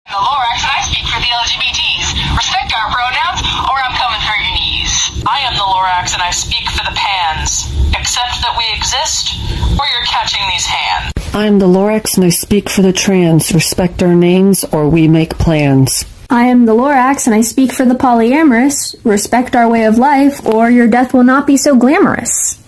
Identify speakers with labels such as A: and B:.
A: The Lorax and I speak for the LGBTs. Respect our pronouns or I'm coming for your knees. I am the Lorax and I speak for the Pans. Accept that we exist or you're catching these hands.
B: I am the Lorax and I speak for the trans. Respect our names or we make plans.
C: I am the Lorax and I speak for the polyamorous. Respect our way of life or your death will not be so glamorous.